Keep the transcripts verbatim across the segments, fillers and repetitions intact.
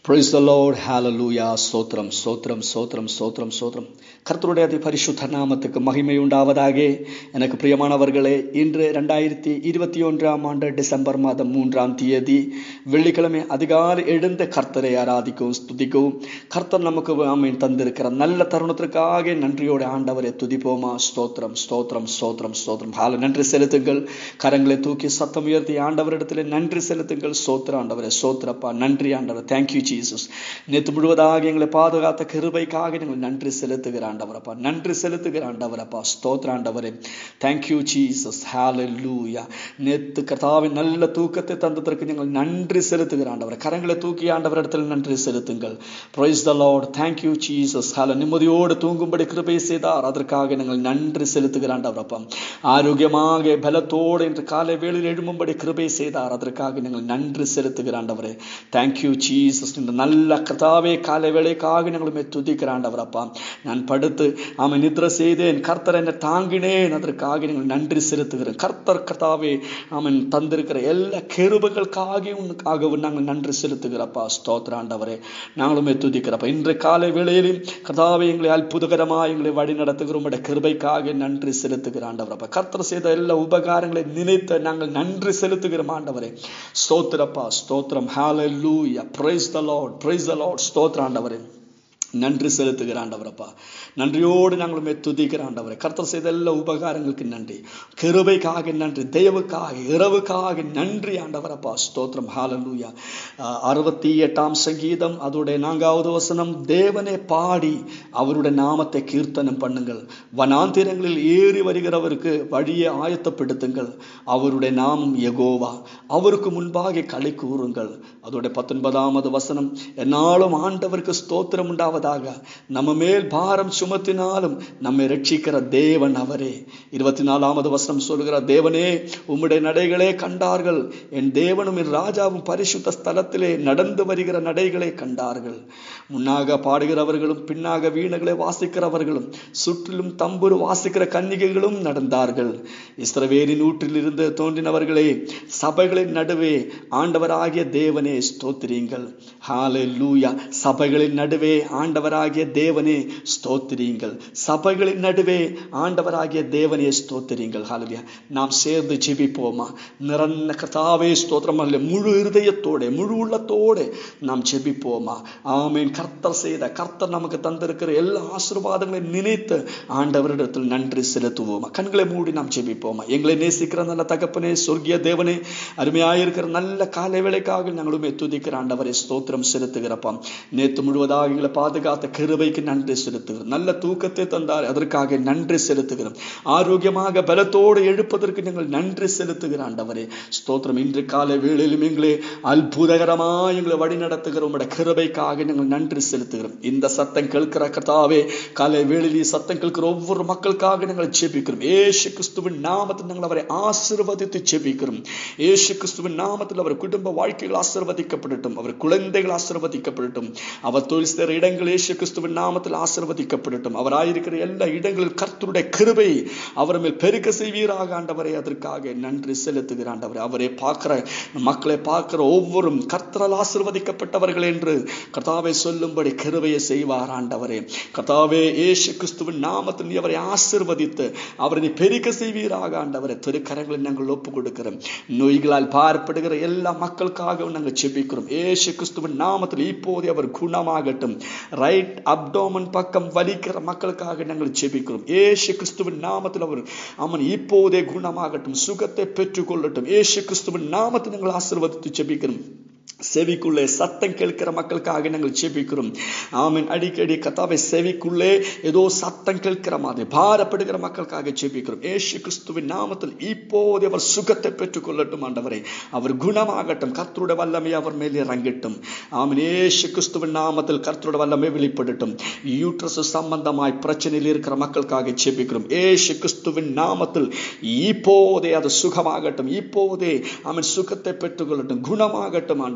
Praise the Lord, hallelujah, ஸ்தோத்திரம் ஸ்தோத்திரம் ஸ்தோத்திரம் ஸ்தோத்திரம் ஸ்தோத்திரம். கர்த்தருடைய அதி பரிசுத்த நாமத்துக்கு மகிமை உண்டாவதாக. எனக்கு பிரியமானவர்களே, இன்று ரெண்டாயிரத்தி இருபத்தி ஒன்றாம் ஆண்டு டிசம்பர் மாதம் மூன்றாம் தேதி வெள்ளிக்கிழமை அதிகாலை எழுந்த கர்த்தரை ஆராதிக்கவும் ஸ்துதிக்கவும் கர்த்தர் நமக்கு ஆமென் தந்திருக்கிற நல்ல தருணத்திற்காக நன்றியோட ஆண்டவரை துதிப்போமா. ஸ்தோத்திரம் ஸ்தோத்திரம் ஸ்தோத்திரம் ஸ்தோத்திரம். ஹால நன்றி செலுத்துங்கள். கரங்களை தூக்கி சத்தம் உயர்த்தி ஆண்டவரிடத்தில் நன்றி செலுத்துங்கள். ஸ்தோத்திர ஆண்டவரே, ஸ்தோத்திரப்பா, நன்றி ஆண்டவர். Thank you Jesus. நேற்று முழுவதாக எங்களை பாதுகாத்த கிருபைக்காக நீங்கள் நன்றி செலுத்துகிற ஆண்டவரப்பா, நன்றி செலுத்துகிற ஆண்டவரப்பா. ஸ்தோத்திர ஆண்டவரே, தேங்க்யூ ஜீசஸ். ஹalleluya. நேற்று கர்த்தாவின் நல்ல தூக்கத்தை தந்ததற்கு நீங்கள் நன்றி செலுத்துகிற ஆண்டவரே. கரங்களை தூக்கி ஆண்டவரிடத்தில் நன்றி செலுத்துங்கள். praise the lord. thank you jesus. ஹalleluya. நிம்மதியோடு தூங்கும்படி கிருபை செய்தார், அதற்காக நீங்கள் நன்றி செலுத்துகிற ஆண்டவரப்பா. ஆரோக்கியமாக பலத்தோடு இன்று காலை வேளையில் எழும்பும்படி கிருபை செய்தார், அதற்காக நீங்கள் நன்றி செலுத்துகிற ஆண்டவரே. Thank you Jesus. நல்ல கர்த்தாவே, காலை வேளைக்காக நாங்களுமே துதிக்கிற ஆண்டவரப்பா. நான் படுத்து ஆமை நித்திர செய்தேன், கர்த்தர் என்னை தாங்கினேன், அதற்காக நீங்கள் நன்றி செலுத்துகிறேன். கர்த்தர் கர்த்தாவே ஆமன் தந்திருக்கிற எல்லா கிருபைகளுக்காக உனக்காகவும் நாங்கள் நன்றி செலுத்துகிறப்பா. ஸ்தோத்திர ஆண்டவரே, நாங்களுமே துதிக்கிறப்பா. இன்று காலை வேளையிலும் கர்த்தாவே எங்களை அற்புதகரமாக எங்களை வழி நடத்துகிறோம், கிருபைக்காக நன்றி செலுத்துகிற ஆண்டவரப்பா. கர்த்தர் செய்த எல்லா உபகாரங்களை நினைத்து நாங்கள் நன்றி செலுத்துகிறோம் ஆண்டவரே. ஸ்தோத்திரப்பா, ஸ்தோத்திரம். ஹalleluya. praise the lord, praise the lord. ஸ்தோத்திர ஆண்டவரே, நன்றி செலுத்துகிற ஆண்டவரப்பா. நன்றியோடு நாங்களுமே துதிக்கிற ஆண்டவரே. கர்த்தர் செய்த எல்லா உபகாரங்களுக்கு நன்றி, கிருபைக்காக நன்றி, தயவுக்காக இரவுக்காக நன்றி ஆண்டவரப்பா. ஸ்தோத்திரம். ஹalleluya. அறுபத்தி எட்டாம் சங்கீதம் அதோடைய நான்காவது வசனம், தேவனை பாடி அவருடைய நாமத்தை கீர்த்தனம் பண்ணுங்கள், வனாந்திரங்களில் ஏறி வருகிறவருக்கு வழியை ஆயத்தப்படுத்துங்கள், அவருடைய நாமம் யெகோவா, அவருக்கு முன்பாக களி கூறுங்கள். அதோடைய பத்தொன்பதாவது வசனம், என்னாலும் ஆண்டவருக்கு ஸ்தோத்திரம் உண்டாவது, நம்ம மேல் பாரம் சுமத்தினாலும் நம்மை ரட்சிக்கிற தேவன் அவரே. இருபத்தி நாலாவது வசனம் சொல்கிறார், தேவனே உம்முடைய நடைகளே கண்டார்கள், என் தேவனும் என் ராஜாவும் பரிசுத்த ஸ்தலத்திலே நடந்து வருகிற நடைகளை கண்டார்கள். முன்னாக பாடுகிறவர்களும் பின்னாக வீணைகளை வாசிக்கிறவர்களும் சுற்றிலும் தம்புரு வாசிக்கிற கன்னிகைகளும் நடந்தார்கள். இஸ்ரவேலின் ஊற்றிலிருந்து தோன்றினவர்களே, சபைகளின் நடுவே ஆண்டவராகிய தேவனே ஸ்தோத்திரியுங்கள். ஹalleluya. சபைகளின் நடுவே ஆண்டவராகிய தேவனே ஸ்தோத்திரியுங்கள். சபைகளின் நடுவே ஆண்டவராகிய தேவனே ஸ்தோத்திரியுங்கள். ஹalleluya. நாம் சேர்ந்து ஜெபிப்போமா. நிரந்த கர்த்தாவே ஸ்தோத்திரம். முழு இருதயத்தோட முழு உள்ளத்தோட நாம் ஜெபிப்போமா. ஆமென். கர்த்தர் செய்த கர்த்தர் நமக்கு தந்திருக்கிற எல்லா ஆசீர்வாதங்களை நினைத்து ஆண்டவரிடத்தில் நன்றி செலுத்துவோமா. கண்களை மூடி நாம் ஜெபிப்போமா. எங்களை நேசிக்கிற நல்ல தகப்பனே, சொர்க்கிய தேவனே, அருமையாயிருக்கிற நல்ல காலை வேளைக்காக நாங்களுமே துதிக்கிற ஆண்டவரை ஸ்தோத்திரம் செலுத்துகிறப்பா. நேற்று முழுவதாக எங்களை பாதுகாத்த கிருபைக்கு நன்றி செலுத்துகிறோம். நல்ல தூக்கத்தை தந்தார், அதற்காக நன்றி செலுத்துகிறோம். ஆரோக்கியமாக பலத்தோடு எழுப்பதற்கு நீங்கள் நன்றி செலுத்துகிற ஆண்டவரே ஸ்தோத்திரம். இன்று காலை வேளையிலும் எங்களை அற்புதகரமாக எங்களை வழி நடத்துகிற உங்களுடைய கிருபைக்காக நீங்கள் நன்றி செலுத்துகிறோம். இந்த சத்தம் கேட்கிற கர்த்தாவே, காலை வேளையில் சத்தம் கேட்கிற ஒவ்வொரு மக்களுக்காக நாங்கள் ஜெபிக்கிறோம். ஏசு கிறிஸ்துவின் நாமத்தில் நாங்கள் அவரை ஆசீர்வதித்து ஜெபிக்கிறோம். ஏசு கிறிஸ்துவின் நாமத்தில் அவர் குடும்ப வாழ்க்கைகள் ஆசீர்வதிக்கப்படட்டும், அவர் குழந்தைகள் ஆசீர்வதிக்கப்படட்டும், அவர் தொழில் செய்கிற இடங்கள் இயேசு கிறிஸ்துவின் நாமத்தில் ஆசீர்வதிக்கப்படட்டும். அவராயிருக்கிற எல்லா இடங்களில் கர்த்தருடைய கிருபை அவர் மேல் பெருக்க செய்வீராக ஆண்டவரே. அதற்காக நன்றி செலுத்துகிற ஆண்டவரே. அவரை பார்க்கிற மக்களை பார்க்கிற ஒவ்வொரு கர்த்தரால் ஆசீர்வதிக்கப்பட்டவர்கள் என்று கர்த்தாவை சொல்லும்படி கிருபையை செய்வார் ஆண்டவரே. கர்த்தாவே, இயேசு கிறிஸ்துவின் நாமத்தில் நீ அவரை ஆசீர்வதித்து அவரை நீ பெருக்க செய்வீராக ஆண்டவரே. திருக்கரங்களை நாங்கள் ஒப்புக் கொடுக்கிறோம். நோய்களால் பார்ப்படுகிற எல்லா மக்களுக்காகவும் நாங்கள் ஜெபிக்கிறோம். இயேசு கிறிஸ்துவின் நாமத்தில் இப்போதே அவர் குணமாகட்டும். ரைட் அப்டோமன் பக்கம் வலிக்கிற மக்களுக்காக நாங்கள் ஜெபிக்கிறோம். இயேசு கிறிஸ்துவின் நாமத்தில் அவர் அவன் இப்போதே குணமாகட்டும், சுகத்தை பெற்றுக் கொள்ளட்டும். இயேசு கிறிஸ்துவின் நாமத்தில் நாங்கள் ஆசீர்வதித்து ஜெபிக்கிறோம். செவிக்குள்ளே சத்தம் கேட்கிற மக்களுக்காக நாங்கள் ஜெபிக்கிறோம். ஆமென். அடிக்கடி கர்த்தாவே, செவிக்குள்ளே ஏதோ சத்தம் கேட்கிற மாதிரி பாரப்படுகிற மக்களுக்காக ஜெபிக்கிறோம். இயேசு கிறிஸ்துவின் நாமத்தில் இப்போது அவர் சுகத்தை பெற்றுக் கொள்ளட்டும் ஆண்டவரே. அவர் குணமாகட்டும். கர்த்தருடைய வல்லமை அவர் மேலே இறங்கட்டும். ஆமென். இயேசு கிறிஸ்துவின் நாமத்தில் கர்த்தருடைய வல்லமை வெளிப்படட்டும். யூட்ரஸ் சம்பந்தமாய் பிரச்சனையில் இருக்கிற மக்களுக்காக ஜெபிக்கிறோம். இயேசு கிறிஸ்துவின் நாமத்தில் இப்போதே அது சுகமாகட்டும். இப்போதே ஆமென், சுகத்தை பெற்றுக் கொள்ளட்டும், குணமாகட்டும் ஆண்டவரே.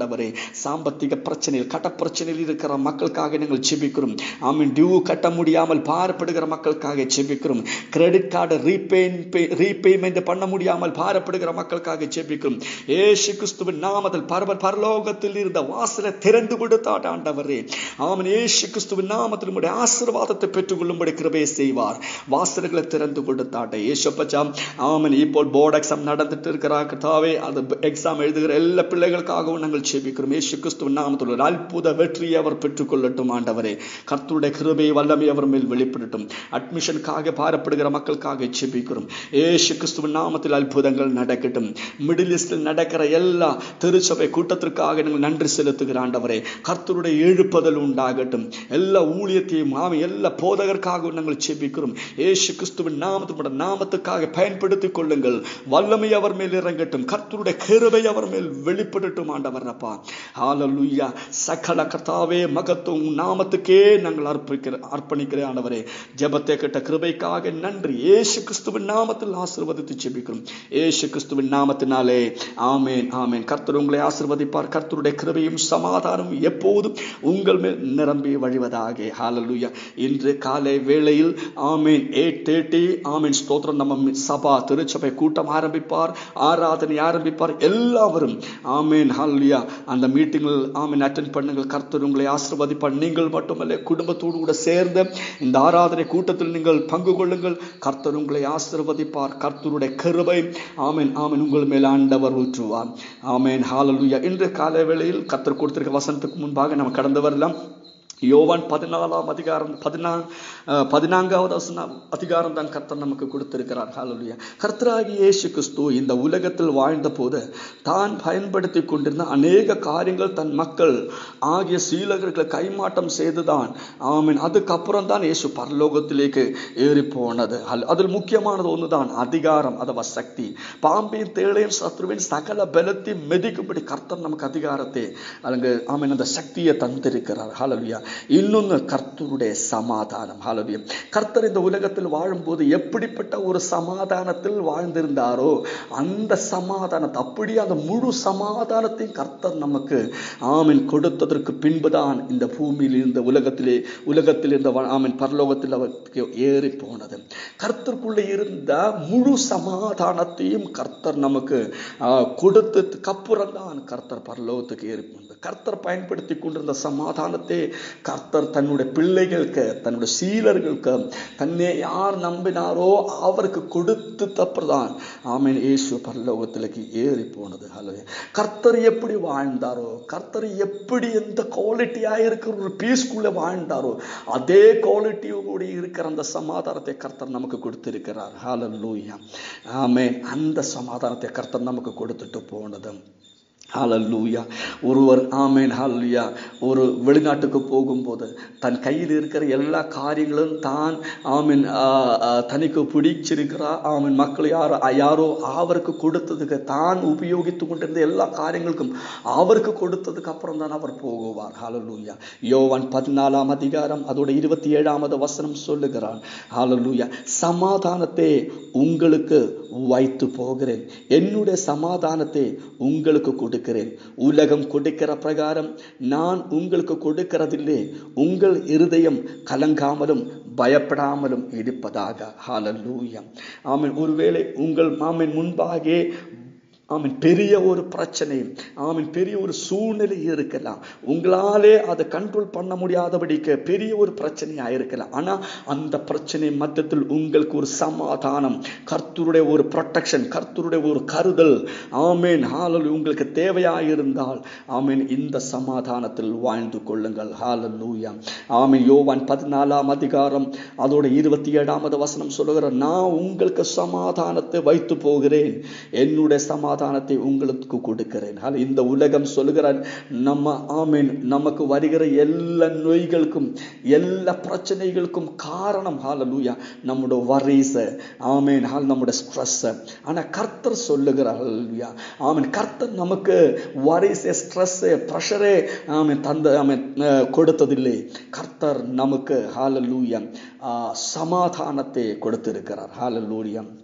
ஆண்டவரே. சாம்பத்திக பிரச்சனையில் கட்ட பிரச்சனையில் இருக்கிற மக்களுக்காக நாங்கள் ஜெபிக்கிறோம். ஆமீன். டியூ கட்ட முடியாமல் பாரப்படுகிற மக்களுக்காக ஜெபிக்கிறோம். கிரெடிட் கார்டு ரீபே ரீபேமெண்ட் பண்ண முடியாமல் பாரப்படுகிற மக்களுக்காக ஜெபிக்கிறோம். இயேசு கிறிஸ்துவின் நாமத்தில் பரவ பரலோகத்தில் இருந்த வாசலை திறந்து கொடுத்தார் ஆண்டவரே. ஆமீன். இயேசு கிறிஸ்துவின் நாமத்தில் உம்முடைய ஆசீர்வாதத்தை பெற்றுக்கொள்ளும்படி கிருபை செய்வார். வாசல்களை திறந்து கொடுத்தாட்டே இயேசுப்பா. ஆமீன். இப்போ போர்டு எக்ஸாம் நடந்துட்டு இருக்கிறார் கர்த்தாவே. அந்த எக்ஸாம் எழுதுகிற எல்லா பிள்ளைகளுக்காகவும் நாங்கள் ஜெபிக்கிறோம். இயேசு கிறிஸ்துவின் நாமத்தில் ஒரு அற்புத வெற்றியை அவர் பெற்றுக்கொள்ளட்டும் ஆண்டவரே. கர்த்தருடைய கிருபை வல்லமை அவர் மேல் வெளிப்படட்டும். அட்மிஷனுக்காக பாரப்படுகிற மக்களுக்காக ஜெபிக்கிறோம். இயேசு கிறிஸ்துவின் நாமத்தில் அற்புதங்கள் நடக்கட்டும். மிடில் ஈஸ்டில் நடக்கிற எல்லா திருச்சபை கூட்டத்திற்காக நாங்கள் நன்றி செலுத்துகிற ஆண்டவரே. கர்த்தருடைய எழுப்புதல் உண்டாகட்டும். எல்லா ஊழியத்தையும் ஆமீன் எல்லா போதகருக்காக நாங்கள் ஜெபிக்கிறோம். இயேசு கிறிஸ்துவின் நாமத்துடைய நாமத்துக்காக பயன்படுத்திக் கொள்ளுங்கள். வல்லமை அவர் மேல் இறங்கட்டும். கர்த்தருடைய கிருபை அவர் மேல் வெளிப்படட்டும் ஆண்டவர் அப்பா. ஹல்லேலூயா. சகல கர்த்தாவே மகத்துவம் நாமத்துக்கே நாங்கள் அர்ப்பணிக்கிற அர்ப்பணிக்கிறேன் ஆண்டவரே. ஜெபத்தை கேட்ட கிருபைக்காக நன்றி. இயேசு கிறிஸ்துவின் நாமத்தில் ஆசீர்வதித்து ஜெபிக்கிறோம். இயேசு கிறிஸ்துவின் நாமத்தினாலே ஆமென் ஆமென். கர்த்தர் உங்களை ஆசீர்வதிப்பார். கர்த்தருடைய கிருபையும் சமாதானமும் எப்போதும் உங்கள் மேல் நிரம்பி வழிவதாக. ஹல்லேலூயா. இன்று காலை வேளையில் ஆமென் எட்டு முப்பது ஆமென் ஸ்தோத்திரம். நம்ம சபா திருச்சபை கூட்டம் ஆரம்பிப்பார், ஆராதனை ஆரம்பிப்பார். எல்லாரும் ஆமென் ஹல்லேலூயா அந்த மீட்டிங்கில் ஆமென் அட்டெண்ட் பண்ணுங்கள். கர்த்தர் உங்களை ஆசீர்வதிப்பார். நீங்கள் மட்டுமல்ல குடும்பத்தோடு கூட சேர்ந்து இந்த ஆராதனை கூட்டத்தில் நீங்கள் பங்கு கொள்ளுங்கள். கர்த்தர் உங்களை ஆசீர்வதிப்பார். கர்த்தருடைய கிருபை ஆமென் ஆமென் உங்கள் மேல் ஆண்டவர் ஊற்றுவார். ஆமென் ஹல்லேலூயா. இன்று காலை வேளையில் கர்த்தர் கொடுத்திருக்க வசனத்துக்கு முன்பாக நம்ம கடந்து வரலாம். யோவான் பதினாலாம் அதிகாரம் பதினா பதினான்காவது அதிகாரம் தான் கர்த்தர் நமக்கு கொடுத்திருக்கிறார். ஹல்லேலூயா. கர்த்தராகிய இயேசு கிறிஸ்து இந்த உலகத்தில் வாழ்ந்த போது தான் பயன்படுத்தி கொண்டிருந்த அநேக காரியங்கள் தன் மக்கள் ஆகிய சீலர்களை கைமாட்டம் செய்துதான் ஆமீன் அதுக்கப்புறம் தான் இயேசு பரலோகத்திலேக்கு ஏறி போனது. அதில் முக்கியமானது ஒண்ணுதான் அதிகாரம், அதுவா சக்தி. பாம்பின் தேளையும் சத்ருவின் சகல பலத்தை மெதிக்கும்படி கர்த்தர் நமக்கு அதிகாரத்தை அங்க ஆமீன் அந்த சக்தியை தந்திருக்கிறார். ஹல்லேலூயா. இன்னொன்னு கர்த்தருடைய சமாதானம். ஹல்லேலூயா. கர்த்தர் இந்த உலகத்தில் வாழும்போது எப்படிப்பட்ட ஒரு சமாதானத்தில் வாழ்ந்திருந்தாரோ அந்த சமாதானத்தை அப்படியே அந்த முழு சமாதானத்தையும் கர்த்தர் நமக்கு ஆமீன் கொடுத்ததற்கு பின்புதான் இந்த பூமியில் இருந்த உலகத்திலே உலகத்தில் இருந்த ஆமீன் பரலோகத்தில் அவருக்கு ஏறி போனது. கர்த்தருக்குள்ளே இருந்த முழு சமாதானத்தையும் கர்த்தர் நமக்கு கொடுத்ததுக்கு அப்புறம் தான் கர்த்தர் பரலோகத்துக்கு ஏறி போனது. கர்த்தர் பயன்படுத்தி கொண்டிருந்த சமாதானத்தை கர்த்தர் தன்னுடைய பிள்ளைகளுக்கு தன்னுடைய சீலர்களுக்கு தன்னை யார் நம்பினாரோ அவருக்கு கொடுத்து தப்புதான் ஆமீன் இயேசு பரலோகத்திற்கு ஏறி போனது. ஹல்லேலூயா. கர்த்தர் எப்படி வாழ்ந்தாரோ, கர்த்தர் எப்படி எந்த குவாலிட்டியா இருக்கிற ஒரு பீஸ்குள்ள வாழ்ந்தாரோ அதே குவாலிட்டியோட இருக்கிற அந்த சமாதானத்தை கர்த்தர் நமக்கு கொடுத்திருக்கிறார். ஹல்லேலூயா. ஆமென். அந்த சமாதானத்தை கர்த்தர் நமக்கு கொடுத்துட்டு போனது. ஹல்லேலூயா. ஒருவர் ஆமென் ஹல்லேலூயா ஒரு வெளிநாட்டுக்கு போகும்போது தன் கையில் இருக்கிற எல்லா காரியங்களும் தான் ஆமென் தனக்கு பிடிச்சிருக்கிறா ஆமென் மக்கள் யாரோ யாரோ அவருக்கு கொடுத்ததுக்கு தான் உபயோகித்து கொண்டிருந்த எல்லா காரியங்களுக்கும் அவருக்கு கொடுத்ததுக்கு அப்புறம் தான் அவர் போகுவார். ஹல்லேலூயா. யோவான் பதினாலாம் அதிகாரம் அதோட இருபத்தி ஏழாவது வசனம் சொல்லுகிறார். ஹல்லேலூயா. சமாதானத்தை உங்களுக்கு வைத்து போகிறேன், என்னுடைய சமாதானத்தை உங்களுக்கு கொடுக்கிறேன். உலகம் கொடுக்கிற பிரகாரம் நான் உங்களுக்கு கொடுக்கிறதில்லை. உங்கள் இருதயம் கலங்காமலும் பயப்படாமலும் இருப்பதாக. ஹல்லேலூயா. ஆமென். ஒருவேளை உங்கள் ஆமென் முன்பாக ஆமீன் பெரிய ஒரு பிரச்சனை ஆமீன் பெரிய ஒரு சூழ்நிலை இருக்கலாம். உங்களாலே அதை கண்ட்ரோல் பண்ண முடியாதபடிக்கு பெரிய ஒரு பிரச்சனையா இருக்கலாம். ஆனா அந்த பிரச்சனை மத்தியத்தில் உங்களுக்கு ஒரு சமாதானம், கர்த்தருடைய ஒரு ப்ரொடெக்ஷன், கர்த்தருடைய ஒரு கருதல் ஆமீன் ஹல்லேலூயா உங்களுக்கு தேவையாயிருந்தால் ஆமீன் இந்த சமாதானத்தில் வாழ்ந்து கொள்ளுங்கள். ஹல்லேலூயா. ஆமீன். யோவான் பதினாலாம் அதிகாரம் அதோட இருபத்தி ஏழாவது வசனம் சொல்லுகிற நான் உங்களுக்கு சமாதானத்தை வைத்து போகிறேன், என்னுடைய சமாதானம் சமாதானத்தை உங்களுக்கு கொடுக்கிறேன். இந்த உலகம் சொல்லுகிற நம்ம ஆமீன் நமக்கு வருகிற எல்லா நோய்களுக்கும் எல்லா பிரச்சனைகளுக்கும் காரணம் ஹல்லேலூயா நம்முடைய வரிஸ் ஆமீன் ஹல் நம்முடைய ஸ்ட்ரெஸ். ஆனா கர்த்தர் சொல்லுகிறார் ஹல்லேலூயா ஆமீன் கர்த்தர் நமக்கு வரிஸ் ஸ்ட்ரெஸ் பிரஷரே ஆமீன் தந்த ஆமீன் கொடுத்ததில்லை. கர்த்தர் நமக்கு ஹல்லேலூயா சமாதானத்தை கொடுத்திருக்கிறார். ஹல்லேலூயா.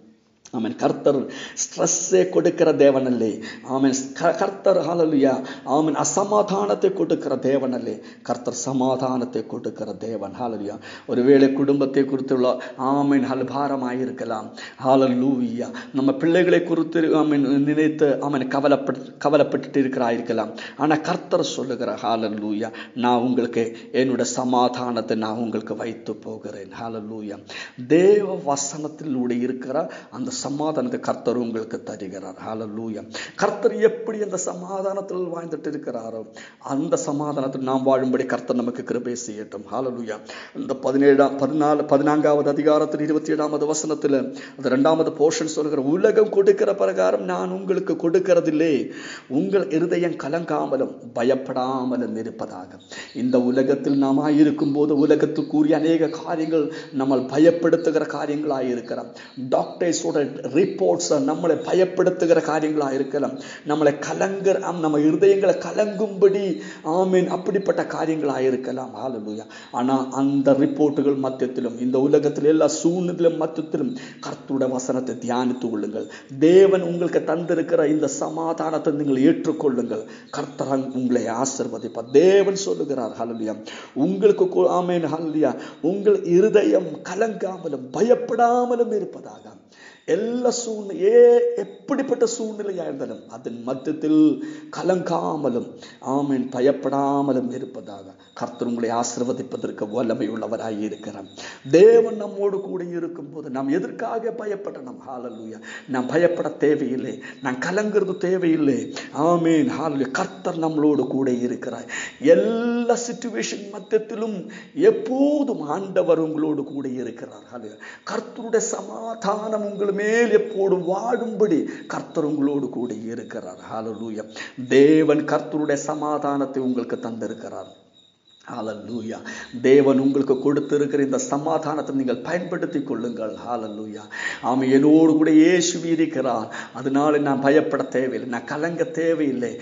ஆமென். கர்த்தர் ஸ்ட்ரெஸ்ஸை கொடுக்கிற தேவன் அல்ல. ஆமென். கர்த்தர் ஹல்லேலூயா ஆமென் அசமாதானத்தை கொடுக்கிற தேவன் அல்ல. கர்த்தர் சமாதானத்தை கொடுக்கிற தேவன். ஹல்லேலூயா. ஒருவேளை குடும்பத்தை குறித்துள்ள ஆமென் ஹல் பாரமாய் இருக்கலாம். ஹல்லேலூயா. நம்ம பிள்ளைகளை குறித்து ஆமென் நினைத்து ஆமென் கவலைப்பட்டு கவலைப்பட்டு இருக்கிறாயிருக்கலாம். ஆனா கர்த்தர் சொல்லுகிறார் ஹல்லேலூயா, நான் உங்களுக்கு என்னோட சமாதானத்தை நான் உங்களுக்கு வைத்து போகிறேன். ஹல்லேலூயா. தேவ வசனத்திலூടെ இருக்கிற அந்த சமாதானத்தை கர்த்தர் உங்களுக்கு தருகிறார். ஹல்லேலூயா. கர்த்தர் எப்படி அந்த சமாதானத்தில் வாழ்ந்துட்டு இருக்கிறாரோ அந்த சமாதானத்தில் நாம் வாழும்படி கர்த்தர் நமக்கு கிருபை செய்யட்டும். ஹல்லேலூயா. இந்த பதினேழாம் பதினாலு பதினான்காவது அதிகாரத்தில் இருபத்தி ஏழாவது வசனத்தில் அந்த இரண்டாவது போர்ஷன் சொல்கிற, உலகம் கொடுக்கிற பிரகாரம் நான் உங்களுக்கு கொடுக்கிறதில்லை, உங்கள் இருதயம் கலங்காமலும் பயப்படாமலும் இருப்பதாக. இந்த உலகத்தில் நாம் இருக்கும் போது உலகத்துக்குரிய அநேக காரியங்கள் நம்ம பயப்படுத்துகிற காரியங்களாக இருக்கிறோம். டாக்டர்ஸோட ரிப்போர்ட்ஸ் நம்மளை பயப்படுத்துகிற காரியங்களாக இருக்கலாம். நம்மளை கலங்குற நம்ம இருதயங்களை கலங்கும்படி ஆமீன் அப்படிப்பட்ட காரியங்களாக இருக்கலாம். ஹல்லேலூயா. ஆனா அந்த ரிப்போர்ட்டுகள் மத்தியத்திலும் இந்த உலகத்தில் எல்லா சூழ்நிலையிலும் மத்தியத்திலும் கர்த்தருடைய வசனத்தை தியானித்துக் கொள்ளுங்கள். தேவன் உங்களுக்கு தந்திருக்கிற இந்த சமாதானத்தை நீங்கள் ஏற்றுக்கொள்ளுங்கள். கர்த்தர் உங்களை ஆசீர்வதிப்பார். தேவன் சொல்லுகிறார் ஹல்லேலூயா, உங்களுக்கு ஆமீன் ஹல்லேலூயா, உங்கள் இருதயம் கலங்காமலும் பயப்படாமலும் இருப்பதாக. எல்லா சூழ்நிலை எப்படிப்பட்ட சூழ்நிலையா இருந்தாலும் அதன் மத்தியத்தில் கலங்காமலும் ஆமீன் பயப்படாமலும் இருப்பதாக. கர்த்தர் உங்களை ஆசீர்வதிப்பதற்கு வல்லமை உள்ளவராய் இருக்கிறார். தேவன் நம்மோடு கூட இருக்கும் போது நாம் எதற்காக பயப்படணும்? ஹல்லேலூயா. நாம் பயப்பட தேவையில்லை, நாம் கலங்கிறது தேவையில்லை. ஆமீன் ஹல்லேலூயா. கர்த்தர் நம்மளோடு கூட இருக்கிறார். எல்லா சிச்சுவேஷன் மத்தியத்திலும் எப்போதும் ஆண்டவர் உங்களோடு கூட இருக்கிறார். ஹல்லேலூயா. கர்த்தருடைய சமாதானம் உங்கள் மேல் எப்போதும் வாழும்படி கர்த்தர் உங்களோடு கூட இருக்கிறார். ஹல்லேலூயா. தேவன் கர்த்தருடைய சமாதானத்தை உங்களுக்கு தந்திருக்கிறார். ஹல்லேலூயா. தேவன் உங்களுக்கு கொடுத்திருக்கிற இந்த சமாதானத்தை நீங்கள் பயன்படுத்திக் கொள்ளுங்கள். ஹல்லேலூயா. ஆமென். என்னோடு கூட இயேசு இருக்கிறார், அதனால நான் பயப்பட தேவையில்லை, நான் கலங்க தேவையில்லை.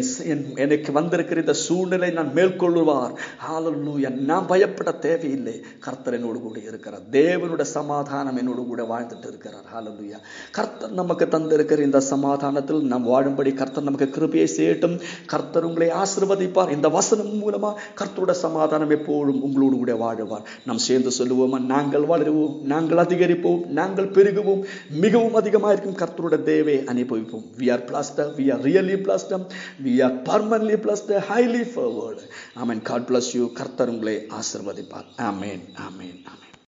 எனக்கு வந்திருக்கிற இந்த சூழ்நிலை நான் மேற்கொள்ளுவார். ஹல்லேலூயா. நான் பயப்பட தேவையில்லை. கர்த்தர் என்னோடு கூட இருக்கிறார். தேவனுடைய சமாதானம் என்னோடு கூட வாழ்ந்துட்டு இருக்கிறார். ஹல்லேலூயா. கர்த்தர் நமக்கு தந்திருக்கிற இந்த சமாதானத்தில் நாம் வாழும்படி கர்த்தர் நமக்கு கிருபையை செய்யட்டும். கர்த்தர் உங்களை ஆசீர்வதிப்பார். இந்த வசனம் மூலமா கர்த்தருடைய சமாதானம் எப்போதும் உங்களோடு கூட வாழுவார். நாம் சேர்ந்து சொல்லுவோமா, நாங்கள் வளருவோம், நாங்கள் அதிகரிப்போம், நாங்கள் பெருகுவோம், மிகவும் அதிகமாக இருக்கும் கர்த்தருடைய தேவை அனுபவிப்போம். we are blessed, we are really blessed, we are permanently blessed, highly favored. Amen. God bless you. கர்த்தர் உங்களை ஆசீர்வதிப்பார். ஆமென், ஆமென், ஆமென்.